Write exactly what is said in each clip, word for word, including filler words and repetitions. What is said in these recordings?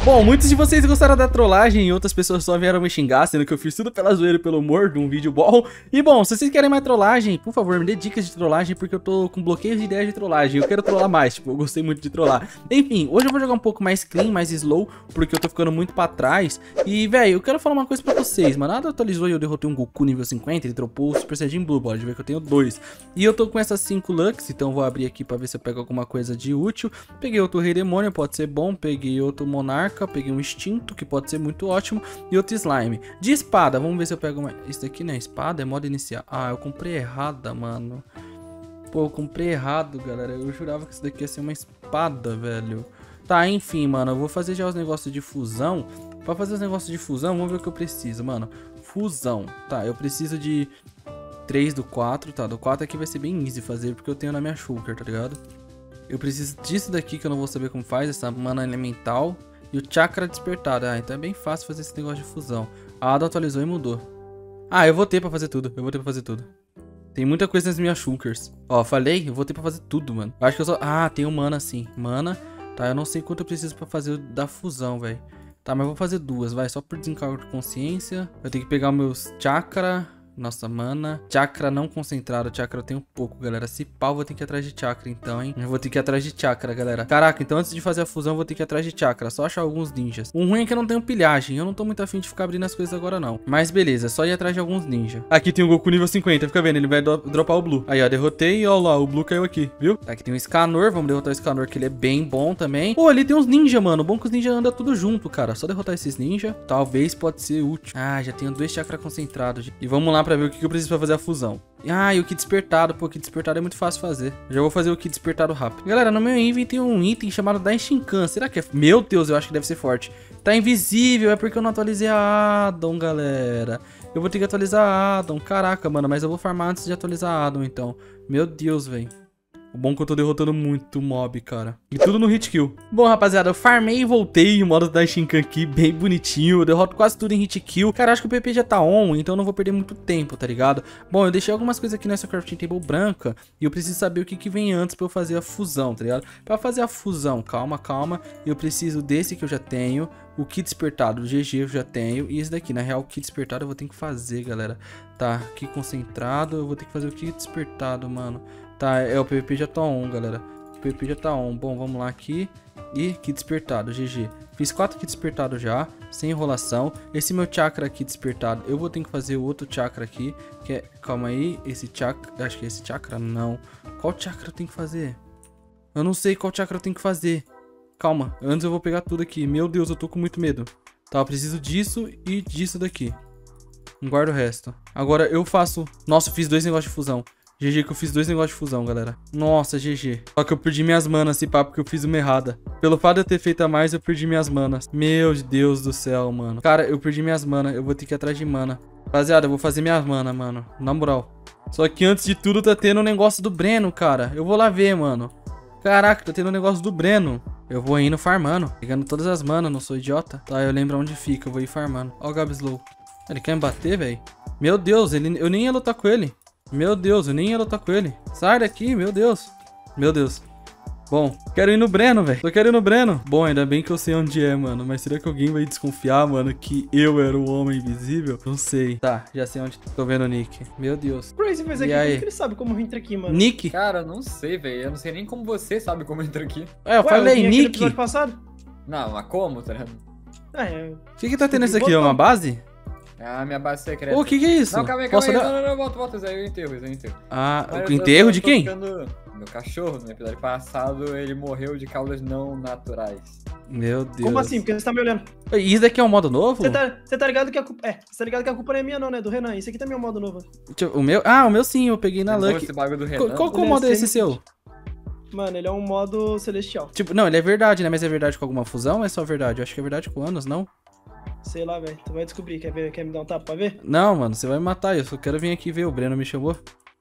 Bom, muitos de vocês gostaram da trollagem e outras pessoas só vieram me xingar, sendo que eu fiz tudo pela zoeira e pelo humor de um vídeo bom. E bom, se vocês querem mais trollagem, por favor, me dê dicas de trollagem, porque eu tô com bloqueio de ideias de trollagem. Eu quero trollar mais, tipo, eu gostei muito de trollar. Enfim, hoje eu vou jogar um pouco mais clean, mais slow, porque eu tô ficando muito pra trás. E, velho, eu quero falar uma coisa pra vocês, mano. Nada atualizou e eu derrotei um Goku nível cinquenta, ele dropou o Super Saiyajin Blue, pode ver que eu tenho dois. E eu tô com essas cinco Lux, então eu vou abrir aqui pra ver se eu pego alguma coisa de útil. Peguei outro Rei Demônio, pode ser bom. Peguei outro Monarca, peguei um Instinto, que pode ser muito ótimo, e outro slime. De espada, vamos ver se eu pego uma... Isso daqui não é espada, é modo inicial. Ah, eu comprei errada, mano. Pô, eu comprei errado, galera. Eu jurava que isso daqui ia ser uma espada, velho. Tá, enfim, mano, eu vou fazer já os negócios de fusão. Pra fazer os negócios de fusão, vamos ver o que eu preciso, mano. Fusão, tá, eu preciso de três do quatro, tá, do quatro aqui vai ser bem easy fazer, porque eu tenho na minha shulker, tá ligado? Eu preciso disso daqui, que eu não vou saber como faz, essa mana elemental. E o chakra despertado. Ah, então é bem fácil fazer esse negócio de fusão. A Ada atualizou e mudou. Ah, eu vou ter pra fazer tudo. Eu vou ter pra fazer tudo. Tem muita coisa nas minhas shulkers. Ó, falei, eu vou ter pra fazer tudo, mano. Eu acho que eu só... Ah, tem o mana sim. Mana. Tá, eu não sei quanto eu preciso pra fazer o da fusão, velho. Tá, mas eu vou fazer duas, vai. Só por desencargo de consciência. Eu tenho que pegar os meus chakra... Nossa, mana. Chakra não concentrado. Chakra eu tenho pouco, galera. Se pau, vou ter que ir atrás de chakra, então, hein? Eu vou ter que ir atrás de chakra, galera. Caraca, então antes de fazer a fusão, eu vou ter que ir atrás de chakra. Só achar alguns ninjas. O ruim é que eu não tenho pilhagem. Eu não tô muito afim de ficar abrindo as coisas agora, não. Mas beleza, só ir atrás de alguns ninjas. Aqui tem o Goku nível cinquenta. Fica vendo, ele vai do dropar o Blue. Aí, ó, derrotei e ó lá, o Blue caiu aqui, viu? Aqui tem o Scanor. Vamos derrotar o Scanor, que ele é bem bom também. Pô, ali tem uns ninjas, mano. Bom que os ninjas andam tudo junto, cara. Só derrotar esses ninjas. Talvez pode ser útil. Ah, já tenho dois chakras concentrados. E vamos lá pra ver o que eu preciso pra fazer a fusão. Ah, e o Ki despertado, pô, o Ki despertado é muito fácil fazer. Eu já vou fazer o Ki despertado rápido. Galera, no meu item tem um item chamado Daishinkan. Será que é... Meu Deus, eu acho que deve ser forte. Tá invisível, é porque eu não atualizei a Adam, galera. Eu vou ter que atualizar a Adam. Caraca, mano, mas eu vou farmar antes de atualizar a Adam, então. Meu Deus, velho. O bom é que eu tô derrotando muito mob, cara. E tudo no hit kill. Bom, rapaziada, eu farmei e voltei. O modo da Shinkan aqui, bem bonitinho. Eu derroto quase tudo em hit kill. Cara, acho que o P P já tá on, então eu não vou perder muito tempo, tá ligado? Bom, eu deixei algumas coisas aqui nessa crafting table branca. E eu preciso saber o que que vem antes pra eu fazer a fusão, tá ligado? Pra fazer a fusão, calma, calma. Eu preciso desse que eu já tenho. O Ki despertado, o G G eu já tenho. E esse daqui, na real, o Ki despertado eu vou ter que fazer, galera. Tá, Ki concentrado. Eu vou ter que fazer o Ki despertado, mano. Tá, é, o P V P já tá on, galera. O P V P já tá on. Bom, vamos lá aqui. E Ki despertado, G G. Fiz quatro Ki despertado já, sem enrolação. Esse meu chakra aqui despertado, eu vou ter que fazer o outro chakra aqui. Que é, calma aí, esse chakra... Acho que é esse chakra, não. Qual chakra eu tenho que fazer? Eu não sei qual chakra eu tenho que fazer. Calma, antes eu vou pegar tudo aqui. Meu Deus, eu tô com muito medo. Tá, eu preciso disso e disso daqui. Não guardo o resto. Agora eu faço... Nossa, eu fiz dois negócios de fusão. G G que eu fiz dois negócios de fusão, galera. Nossa, G G. Só que eu perdi minhas manas, esse papo, porque eu fiz uma errada. Pelo fato de eu ter feito a mais, eu perdi minhas manas. Meu Deus do céu, mano. Cara, eu perdi minhas manas. Eu vou ter que ir atrás de mana. Rapaziada, eu vou fazer minhas manas, mano. Na moral. Só que antes de tudo, tá tendo um negócio do Breno, cara. Eu vou lá ver, mano. Caraca, tá tendo um negócio do Breno. Eu vou indo farmando. Pegando todas as manas, não sou idiota. Tá, eu lembro onde fica. Eu vou ir farmando. Ó o Gabslow. Ele quer me bater, velho? Meu Deus, ele... eu nem ia lutar com ele. Meu Deus, eu nem ia lutar com ele. Sai daqui, meu Deus. Meu Deus. Bom, quero ir no Breno, velho. Eu quero ir no Breno. Bom, ainda bem que eu sei onde é, mano. Mas será que alguém vai desconfiar, mano, que eu era o homem invisível? Não sei. Tá, já sei onde tô vendo o Nick. Meu Deus. Crazy, mas aqui, como que ele sabe como entra aqui, mano? Nick? Cara, não sei, velho. Eu não sei nem como você sabe como entra aqui. É, eu Ué, falei, eu Nick. Episódio passado? Não, mas como, tá ligado? É, o que que tá tendo isso aqui? É uma base? Ah, minha base secreta. Ô, o que que é isso? Não, calma aí, calma Posso aí. dar... Não, não, não, volta, volta, Zé, eu enterro, eu enterro. Ah, Mas o enterro eu, de eu quem? Ficando... Meu cachorro, no episódio passado, ele morreu de causas não naturais. Meu Deus. Como assim? Porque você tá me olhando. E isso daqui é um modo novo? Você tá, você tá ligado que a culpa... É, você tá ligado que a culpa não é minha não, né? Do Renan. Isso aqui também é um modo novo. Deixa eu... O meu? Ah, o meu sim, eu peguei na Você Lucky. esse bagulho do Renan? Qual, qual, qual modo é esse seu? Mano, ele é um modo celestial. Tipo, não, ele é verdade, né? Mas é verdade com alguma fusão ou é só verdade? Eu acho que é verdade com anos, não? Sei lá, velho. Tu vai descobrir. Quer ver? Quer me dar um tapa pra ver? Não, mano, você vai me matar. Eu só quero vir aqui ver. O Breno me chamou.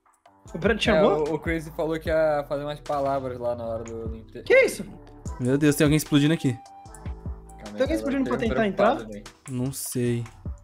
O Breno te É, chamou? o, o Crazy falou que ia fazer umas palavras lá na hora do... do... Que isso? Meu Deus, tem alguém explodindo aqui. Calma aí, Tem alguém explodindo pra tentar preocupado, entrar? véio. Não sei.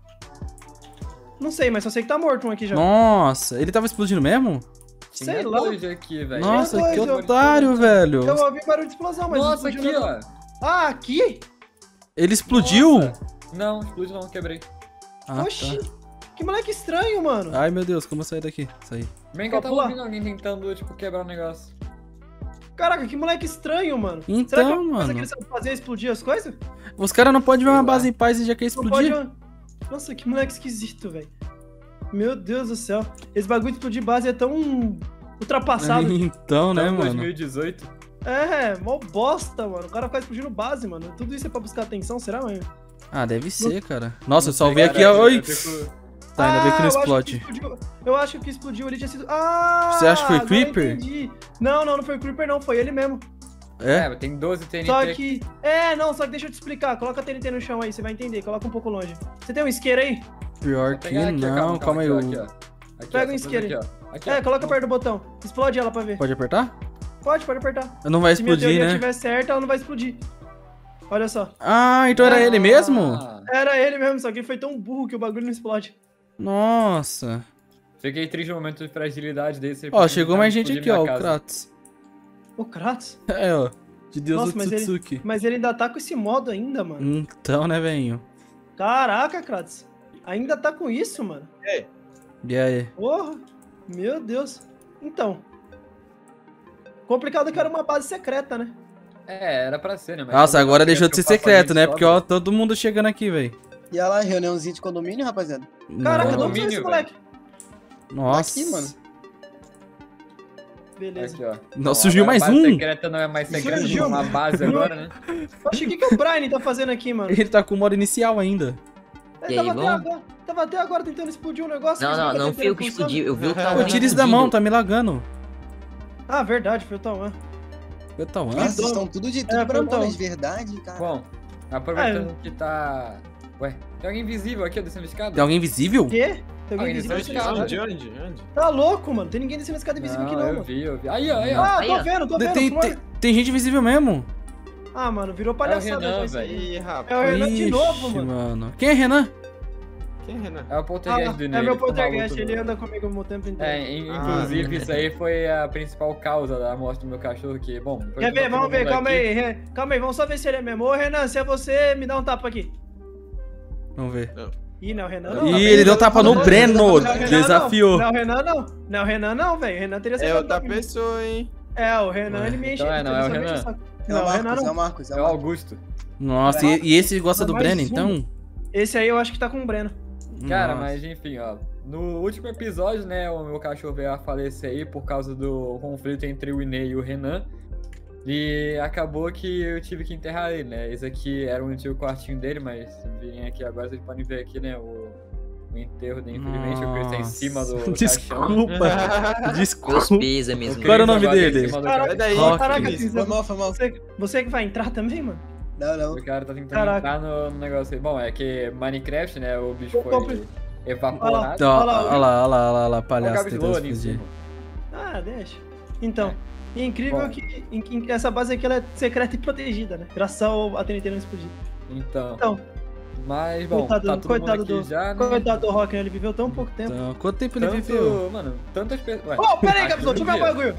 Não sei, mas só sei que tá morto um aqui já. Nossa, ele tava explodindo mesmo? Tinha Sei lá. dois aqui, velho. Nossa, dois, que eu- otário, velho. Eu ouvi barulho de explosão, mas Nossa, não aqui, explodiu ó. nada. Ah, aqui? Ele explodiu? Nossa. Não, explodiu não, quebrei. Ah, Oxi, tá. que moleque estranho, mano. Ai, meu Deus, como eu saí daqui? Saí. Bem que eu tava Pula. ouvindo alguém tentando, tipo, quebrar o negócio. Caraca, que moleque estranho, mano. Então, Será que é uma coisa mano. que eles sabem fazer é explodir as coisas? Os caras não podem ver uma Sei lá. base em paz e já quer Não pode... explodir? Nossa, que moleque esquisito, velho. Meu Deus do céu. Esse bagulho de explodir base é tão ultrapassado. Então, né, Então, mano? dois mil e dezoito. É, mó bosta, mano. O cara fica explodindo base, mano. Tudo isso é pra buscar atenção, será, mano? Ah, deve ser, cara. Nossa, eu Não sei, salvei aqui, cara, ó. Oi! eu fico- Tá, ainda bem que não eu acho explode. explodiu- Eu acho que o que explodiu ali tinha sido... Ah! Você acha que foi agora Creeper? eu entendi. Não, não, não foi o Creeper, não. Foi ele mesmo. É? É, tem doze T N T. Só que... É, não, só que deixa eu te explicar. Coloca a T N T no chão aí, você vai entender. Coloca um pouco longe. Você tem um isqueiro aí? Pior Vou que pegar aqui, ó, não. Calma aí. ó, o- Aqui, ó. Aqui, ó, Pega só um isqueiro fazer aí. aqui, ó. Aqui, É, ó. coloca perto do botão. Explode ela pra ver. Pode apertar? Pode, pode apertar. Não vai Se minha explodir, teoria né? estiver certa, ela não vai explodir. Olha só. Ah, então era ele mesmo? Ah, Era ele mesmo, só que ele foi tão burro que o bagulho não explode. Nossa. Fiquei triste no momento de fragilidade desse. Ó, chegou mais gente aqui, ó. O Kratos. O Kratos? É, ó. De Deus Nossa, do mas ele- Tsutsuki. Mas ele ainda tá com esse modo ainda, mano. Então, né, velho? Caraca, Kratos. Ainda tá com isso, mano. E aí? Porra. Meu Deus. Então. Complicado que era uma base secreta, né? É, era pra ser, né? Mas Nossa, quando agora eu deixou de ser faço a secreto, gente né? sobe. Porque, ó, todo mundo chegando aqui, velho. E olha lá, reuniãozinha de condomínio, rapaziada. Caraca, Não. de onde saiu esse Condomínio, moleque? Nossa. Aqui, mano. Beleza. Aqui, ó. Não, Bom, surgiu agora mais a base um. secreta não é mais secreta, Surgiu. é uma base agora, né? Oxe, o que, que o Brian tá fazendo aqui, mano? Ele tá com o modo inicial ainda. Ele E aí, tava, até bom? agora, tava até agora tentando explodir um negócio. Não, mas não, nunca não teve fui eu que função. explodi. Eu vi o Pô, Tauan tira isso da mão, explodindo. tá me lagando. Ah, verdade, foi o Tauan. Eu tá Nossa, onde? vocês estão tudo de tudo É, pra então. bola de verdade, cara. Bom, aproveitando É. que tá... Ué, tem alguém invisível aqui, ó, descendo a escada? Tem alguém invisível? Quê? Tem alguém Ah, invisível ele nessa tá escada? de Onde, onde, onde? Tá louco, mano. Tem ninguém descendo a escada invisível aqui, não, eu mano. vi, eu vi. Aí, ó, aí, ó. Ah, Aí, tô ó. vendo, tô vendo. Tem, Flor. tem, tem gente invisível mesmo. Ah, mano, virou É o palhaçada. Renan, já isso aí. Ih, É o rapaz. Renan de Ixi, novo, mano. Quem é Renan? Quem é Renan? É o Ah, poltergeist do é Ney. meu ele ficou poltergeist, maluco, ele né? anda comigo o tempo inteiro. É, in- Ah, inclusive isso aí foi a principal causa da morte do meu cachorro, que, bom... foi Quer ver? todo Vamos ver, mundo calma aqui. aí. Re- Calma aí, vamos só ver se ele é mesmo. Ô, Renan, se é você, me dá um tapa aqui. Vamos ver. Ih, não é o Renan Não, não. Ih, ele deu tapa no Não, Breno. não, Não é o Renan, Desafiou. Não, não é o Renan não. Não é o Renan não, velho. O Renan teria É acertado outra comigo. pessoa, hein? É, o Renan, ele me enche. Então é, não, ele é o só me enche Renan. saco. É Não, o o Renan Marcos, é não. o Marcos, é É o o Marcos. Augusto. Nossa, e, e esse gosta do Mais Breno, um. então? Esse aí eu acho que tá com o Breno. Cara, Nossa. mas enfim, ó. No último episódio, né, o meu cachorro veio a falecer aí por causa do conflito entre o Inê e o Renan. E acabou que eu tive que enterrar ele, né? Esse aqui era o antigo quartinho dele, mas virem aqui agora, vocês podem ver aqui, né, o, o enterro dele. Infelizmente, o Chris tá em cima do caixão. Desculpa. Meus Desculpa. pêsames, O Qual era o Chris nome agora tá em dele? cima do Caraca, Sai daí, Rock. Caraca, Cris. Cris, Foi mal, foi mal. você, você que vai entrar também, mano? Não, não. O cara tá tentando Caraca. entrar no, no negócio aí. Bom, é que Minecraft, né, o bicho Ô, foi compre- evaporado. Ó, Olha lá, Olha lá, olha lá, olha lá, Olha o palhaço Gabs tentando Low ali em explodir. cima. Ah, deixa. Então, e é incrível Bom. que, em- em- essa base aqui ela é secreta e protegida, né? Graças ao a T N T não explodir. Então, Então, mas, bom, coitado, tá todo coitado mundo aqui do, já, né? coitado do Rock, né? Ele viveu tão pouco tempo. Então, quanto tempo ele Tanto, viveu? mano, tantas pessoas... Ô, pera aí, acho Gabson, que deixa eu ver o um dia. bagulho.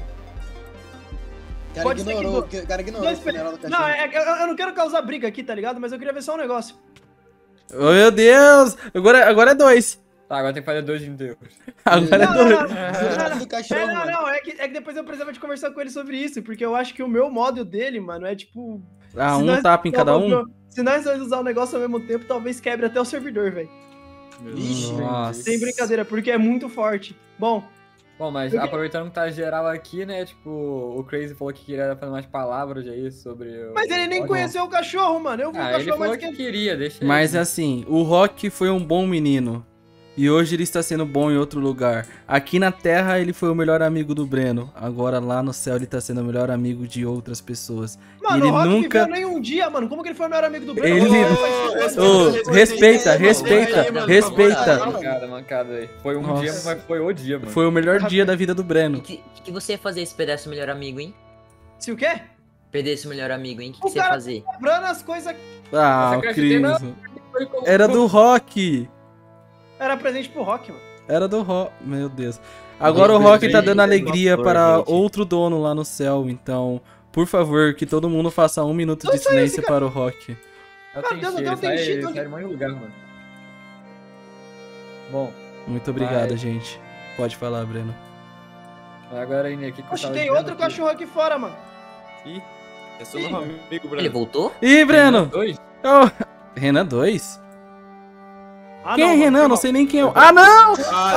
O cara Pode ser que ignorou, do- o cara ignorou Dois o pe- funeral do Não, cachorro. é, é- eu, eu não quero causar briga aqui, tá ligado? Mas eu queria ver só um negócio. Oh, meu Deus! Agora, agora é dois. Tá, agora tem que fazer dois de enterros. Agora é Não, dois. não, não. Funeral do É, cachorro, não, mano. não, é que, é que depois eu precisava de conversar com ele sobre isso, porque eu acho que o meu modo dele, mano, é tipo... Ah, se um nós- tapa em cada um? Se nós dois usar o negócio ao mesmo tempo, talvez quebre até o servidor, velho. Ixi. Nossa. Sem brincadeira, porque é muito forte. Bom, Bom, mas Eu que- aproveitando que tá geral aqui, né, tipo, o Crazy falou que queria fazer mais palavras aí sobre o... mas ele nem o- conheceu o cachorro, mano. Eu vi o Ah, ele cachorro falou mais que que... queria, deixa Mas ele. assim, o Rock foi um bom menino. E hoje ele está sendo bom em outro lugar. Aqui na Terra ele foi o melhor amigo do Breno. Agora lá no céu ele tá sendo o melhor amigo de outras pessoas. Mano, ele o Rock nunca- viveu nem um dia, mano. Como que ele foi o melhor amigo do Breno? Ele- Ô, Ô, respeita, respeita, aí, mano. respeita, Aí, mano, respeita. por favor. Mancada, mancada aí. Foi um Nossa. dia, mas foi o dia, mano. Foi o melhor dia da vida do O Breno. que, que você ia fazer se perdesse o melhor amigo, hein? Se o quê? Perdesse o melhor amigo, hein? O que, O que você ia cara- fazer? Quebrando as coisas... Ah, Você o acredita Cris. Foi como- Era do Rock. Era presente pro Rock, mano. Era do Rock. Meu Deus. Agora o Rock tá dando alegria para outro dono lá no céu. Então, por favor, que todo mundo faça um minuto de Não saiu esse silêncio cara. para o Rock. Eu Meu tenho Deus, cheiro, eu tenho sai, cheiro. sai de um monte de lugar, mano. Bom, Muito obrigado, Vai. gente. Pode falar, Breno. agora indo aqui que eu Oxe, tava tem dizendo outro que- cachorro aqui fora, mano. Ih, é seu Ih. novo amigo, Ele Bruno. voltou? Ih, Breno! Dois? Oh, Renan dois? Ah, Quem é mano, Renan? foi Não mal. sei nem quem é. o- Ah, não!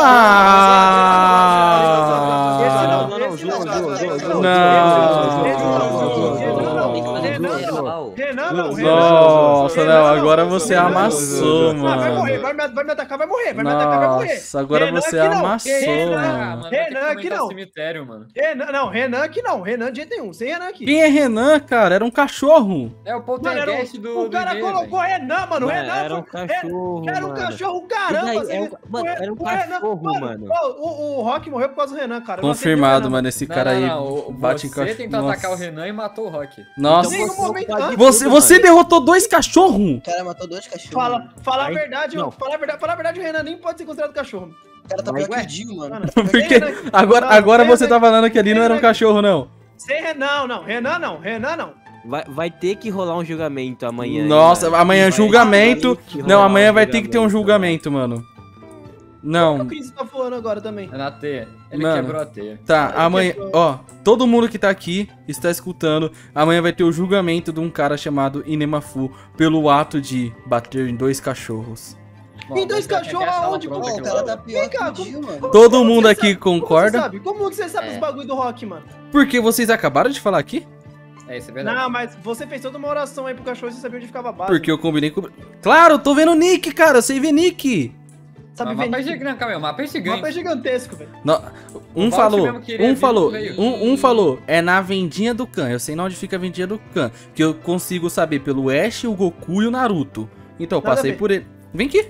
Esse Ah! não, não, esse João, não, João, esse João, não, João, Não. esse não, esse não, Tem que fazer Renan primeiro, não. Raul. Renan não, Renan não. Nossa, Renan não, não. agora você Renan não. amassou, Ah, vai morrer, mano. vai me, vai me atacar, vai morrer, vai me atacar, vai morrer. Nossa, agora Renan você aqui não. amassou, Renan, Ah, mano. mano, vai ter que Renan aqui aumentar não. o cemitério, mano. Renan, não, Renan aqui não, Renan de jeito nenhum, sem Renan aqui. Quem é Renan, cara? Era um cachorro. É o Mano, era poltergeist um- do o cara do Inê, colocou velho. Renan, mano, o Mano, Renan era um foi- cachorro, Era um mano. cachorro, E caramba. daí? você- É um- mano, o Re- era um o Renan- cachorro, mano. ó, O, o Rock morreu por causa do Renan, cara. eu não aceito o Confirmado, Renan, mano. Esse Não, cara não, aí não, o- bate em Você cachorro. tentou atacar o Nossa. Renan e matou o Rock. Nossa. Nenhum momento antes. Você, você derrotou dois cachorros? O cara matou dois cachorros. Fala, fala a Aí- verdade, não. fala a verdade, fala a verdade, o Renan nem pode ser considerado cachorro. O cara tá Mas, pior que ué. o Dio, mano. Mano, Porque sem Renan- agora, não, agora sem você Renan- tá falando que ali não era um Renan- cachorro, não. Sem Renan, não, Renan não, Renan não. Vai, vai ter que rolar um julgamento amanhã. hein, Nossa, mano? amanhã Vai julgamento. ter que Não, rolar amanhã um vai ter que ter um julgamento, julgamento, mano. O que Não, o Chris tá falando agora também? É na teia. Ele Mano. quebrou a teia. tá, Ele amanhã, quebrou. ó, todo mundo que tá aqui está escutando, amanhã vai ter o julgamento de um cara chamado Inemafu pelo ato de bater em dois cachorros. Bom, Tem dois vamos ver cachorros quem é essa aonde, pronta Ó, que o cara eu- tá pior que cá, o Dio, mano. Todo Como mundo você aqui sabe? Como concorda? você sabe? Como que você sabe É. os bagulho do Rock, mano? Porque vocês acabaram de falar aqui? É, isso é verdade. Não, mas você fez toda uma oração aí pro cachorro e você sabia onde ficava a base. Porque eu combinei com. Claro, eu tô vendo o Nick, cara, eu sei ver Nick. Sabe Mas o mapa é ver gigante. Não, calma aí, o mapa é O mapa é gigante. gigantesco, velho. No- Um O Valt falou, mesmo queria um vir falou, pro meio. um, um falou, é na vendinha do Khan. Eu sei onde fica a vendinha do Khan, que eu consigo saber pelo Ash, o Goku e o Naruto. Então eu Nada a passei ver. por ele. Vem aqui.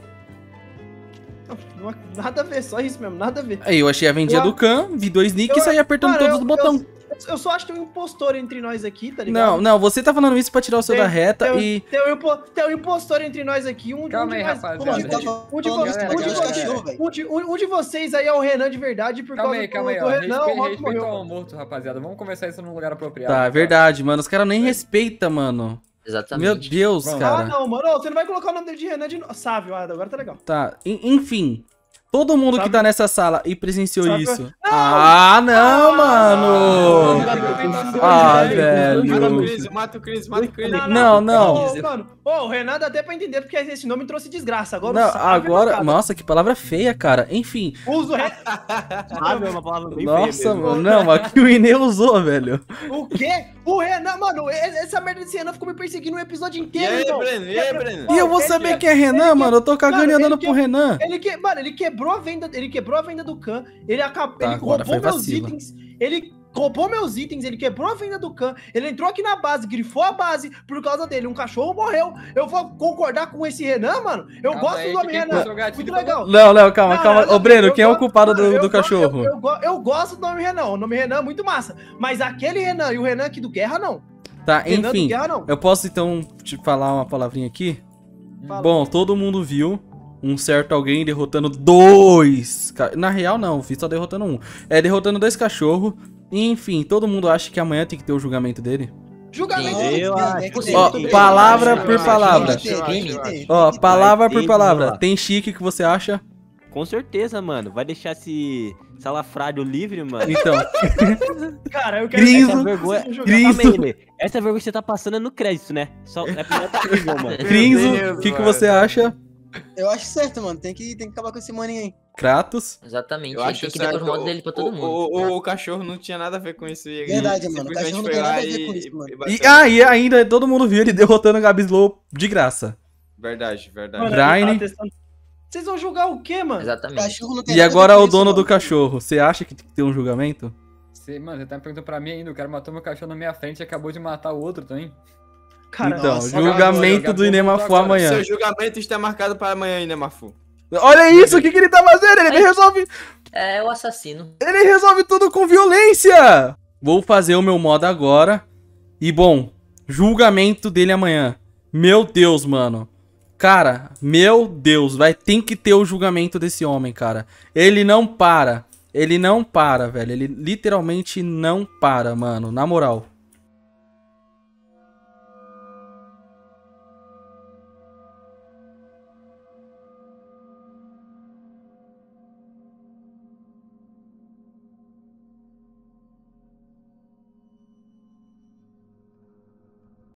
Não- não- Nada a ver, só isso mesmo, nada a ver. Aí eu achei a vendinha Eu- do Khan, vi dois Nick e Eu- saí apertando Mano, todos eu- os botões. Eu, eu só acho que tem um impostor entre nós aqui, tá ligado? Não, não, você tá falando isso pra tirar o seu Tem- da reta tem, um- e. tem, um, impo- tem um impostor entre nós aqui, um, Calma um de aí, nós- rapaziada. um de- Ele tá um de- falando um de isso, vo- galera, um de dois galera. vocês- cachorros, velho. um de- um- um de vocês aí é o Renan de verdade, por Calma causa aí, calma aí, do, ó. do Renan, o Respeito, Rock respeito morreu. ao morto, rapaziada. Vamos conversar isso num lugar apropriado. Tá, é verdade, mano. Os caras nem respeitam, mano. Exatamente. Meu Deus, Vamos. Ah, cara. não, mano, ô, você não vai colocar o nome dele de Renan de novo. Sávio, ah, agora tá legal. Tá, en- enfim. Todo mundo que Sabe- tá nessa sala e presenciou Sabe- isso. Ah, não, mano! Ah, Mata o velho. Chris, mata o Chris, mata o Chris. Não, não. Ô, mano, ô, o Renan dá até pra entender, porque esse nome trouxe desgraça. Agora Não, o Sávio é agora. mancada. Nossa, que palavra feia, cara. Enfim. Usa o Renan. Sabe, é uma palavra bem Nossa, feia mesmo. mano. Não, aqui o Inê usou, velho. O quê? O Renan, mano, e- essa merda desse Renan ficou me perseguindo o episódio E inteiro, aí, irmão. Breno? E aí, Breno? E eu vou ele saber que- quem é Renan, ele que- mano. Eu tô cagando Mano, e andando ele pro que- Renan. Ele que, mano, ele quebrou a venda, ele quebrou a venda do Khan, ele acabou, Tá, ele agora roubou foi meus vacilo. itens, ele roubou meus itens, ele quebrou a venda do Khan, ele entrou aqui na base, grifou a base por causa dele, um cachorro morreu. Eu vou concordar com esse Renan, mano? Eu Calma gosto aí, do nome quem Renan, puxou o gatilho muito foi legal. Não, não, calma, Não, calma. não, Ô, Breno, eu quem é o gosto- culpado do, eu do go- cachorro? Eu, eu go- eu gosto do nome Renan, o nome Renan é muito massa, mas aquele Renan e o Renan aqui do Guerra, não. Tá, Renan do enfim. Guerra, não. Eu posso então te falar uma palavrinha aqui? Fala. Bom, todo mundo viu um certo alguém derrotando dois. ca- Na real, não, vi só derrotando um. É, derrotando dois cachorros. Enfim, todo mundo acha que amanhã tem que ter o julgamento dele? Julgamento. Sim. Eu acho que Ó, tem que- palavra eu por acho, palavra. eu acho, eu acho. Ó, palavra por tem que palavra. rolar. Tem Chique, que você acha? Com certeza, mano. Vai deixar esse salafrário livre, mano. Então, Cara, eu quero Grinzo, Essa vergonha, Grinzo. Grinzo. Calma aí, Lê. Essa vergonha que você tá passando é no crédito, né? Só é pra outro nível, mano. Crinzo, Deus, o que, que mano. você acha? Eu acho certo, mano. Tem que, tem que acabar com esse maninho aí. Kratos. Exatamente. Eu Ele acho tem que dar os certo. modos dele pra todo o, mundo. O, o, o cachorro não tinha nada a ver com isso. E Verdade, ele mano. O simplesmente cachorro não foi tem nada lá a ver e- com isso, mano. e E, bateu. ah, e ainda todo mundo viu ele derrotando o Gabslow de graça. Verdade, verdade. Mano, Brian. ele tá testando- Vocês vão julgar o quê, mano? O Exatamente. cachorro não tem E nada a ver agora com o isso, dono do mano. cachorro. Você acha que tem que ter um julgamento? Você, mano, você tá me perguntando pra mim ainda. O cara matou meu cachorro na minha frente e acabou de matar o outro também. Cara, Então, nossa, julgamento agora, do agora, Inemafu agora. amanhã. Seu julgamento está marcado para amanhã, né, Mafu? Olha isso, o que, que ele tá fazendo? Ele resolve, É o assassino. ele resolve tudo com violência. Vou fazer o meu modo agora. E bom, julgamento dele amanhã. Meu Deus, mano. Cara, meu Deus, vai ter que ter o julgamento desse homem, cara. Ele não para. Ele não para, velho. Ele literalmente não para, mano. Na moral.